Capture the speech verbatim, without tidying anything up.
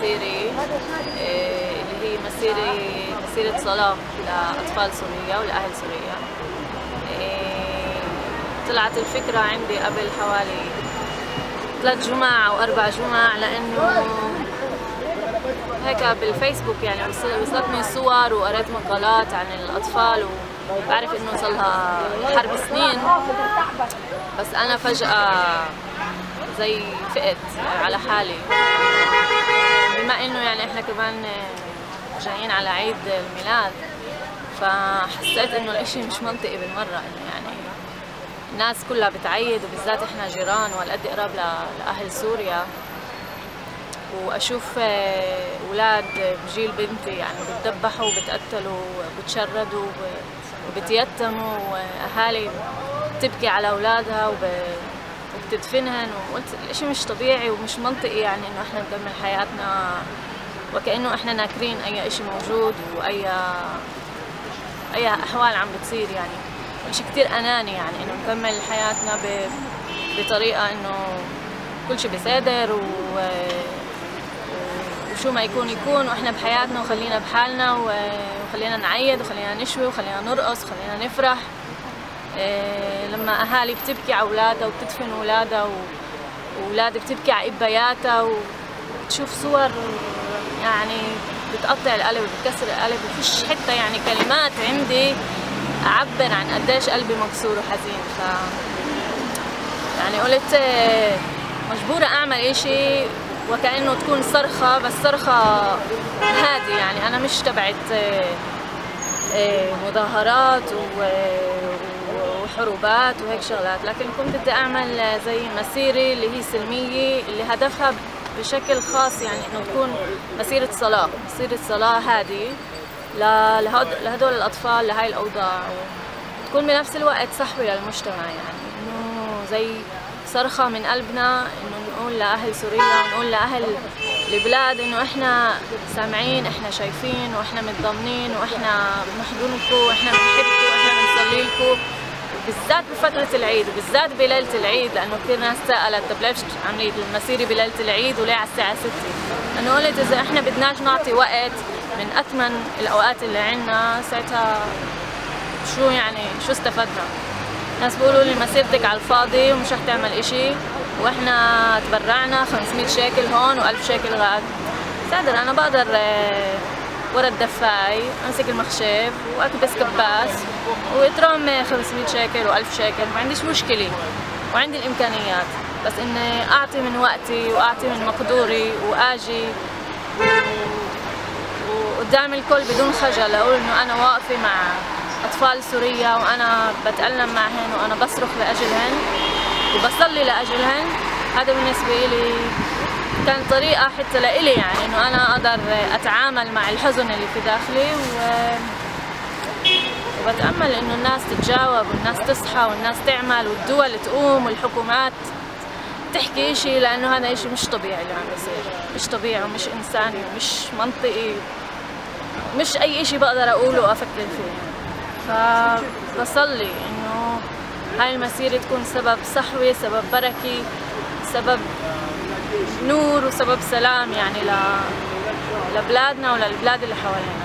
مسيرة اللي هي مسيرة مسيرة صلاة لأطفال سوريا ولأهل سوريا. طلعت الفكرة عندي قبل حوالي ثلاث جمع أو أربع جمع، لأنه هيك بالفيسبوك يعني وصلتني صور وقريت مقالات عن الأطفال، وبعرف إنه صلها حرب سنين، بس أنا فجأة زي فقت على حالي، بما إنه يعني إحنا كمان جايين على عيد الميلاد، فحسيت إنه الإشي مش منطقي بالمرة، إنه يعني الناس كلها بتعيد وبالذات إحنا جيران وهالقد قراب لأهل سوريا، وأشوف أولاد بجيل بنتي يعني بتذبحوا وبتقتلوا وبتشردوا وبتيتموا، وأهالي بتبكي على أولادها وبتدفنهن، وقلت الإشي مش طبيعي ومش منطقي يعني إنه إحنا نكمل حياتنا وكأنه إحنا ناكرين أي إشي موجود وأي أي أحوال عم بتصير، يعني إشي كتير أناني يعني إنه نكمل حياتنا بطريقة إنه كل شي بيصادر و وشو ما يكون يكون، واحنا بحياتنا وخلينا بحالنا وخلينا نعيد وخلينا نشوي وخلينا نرقص وخلينا نفرح. إيه لما اهالي بتبكي على اولادها وبتدفن اولادها واولاد بتبكي على ابياتها وبتشوف صور يعني بتقطع القلب وبتكسر القلب، وفيش حتى يعني كلمات عندي اعبر عن قديش قلبي مكسور وحزين. ف يعني قلت مجبوره اعمل اشي وكأنه تكون صرخة، بس صرخة هادي، يعني أنا مش تبعت مظاهرات وحروبات وهيك شغلات، لكن كنت بدي أعمل زي مسيرة اللي هي سلمية، اللي هدفها بشكل خاص يعني إنه تكون مسيرة صلاة، مسيرة صلاة هادي لهدول الأطفال لهاي الأوضاع، وتكون بنفس الوقت صحوة للمجتمع، يعني إنه زي صرخة من قلبنا إنه نقول لأهل سوريا ونقول لأهل البلاد إنه إحنا سامعين، إحنا شايفين، وإحنا متضامنين، وإحنا بنحضنكم، وإحنا بنحبكم، وإحنا بنصلي لكم، وبالذات بفترة العيد وبالذات بليلة العيد، لأنه كثير ناس سألت طب ليش عملية المسيرة بليلة العيد وليه على الساعة ستة؟ أنا قلت إذا إحنا بدناش نعطي وقت من أثمن الأوقات اللي عنا، ساعتها شو يعني شو استفدنا؟ ناس بيقولوا لي مسيرتك على الفاضي ومش رح تعمل اشي، واحنا تبرعنا خمسمية شيكل هون وألف شيكل غاد. صادر انا بقدر ورا الدفاي امسك المخشب واكبس كباس ويترم خمسمية شيكل وألف شيكل، ما عنديش مشكلة وعندي الامكانيات، بس اني اعطي من وقتي واعطي من مقدوري واجي وقدام الكل بدون خجل اقول انه انا واقفة مع أطفال سوريا وأنا بتألم معهن وأنا بصرخ لأجلهن وبصلي لأجلهن. هذا بالنسبة لي كان طريقة حتى لإلي يعني إنه أنا أقدر أتعامل مع الحزن اللي في داخلي، و... وبتأمل إنه الناس تتجاوب والناس تصحى والناس تعمل والدول تقوم والحكومات تحكي إشي، لأنه هذا إشي مش طبيعي اللي عم بيصير، مش طبيعي ومش إنساني ومش منطقي، مش أي إشي بقدر أقوله وأفكر فيه. فبصلي انه هاي المسيرة تكون سبب صحوة، سبب بركة، سبب نور وسبب سلام يعني لبلادنا وللبلاد اللي حوالينا.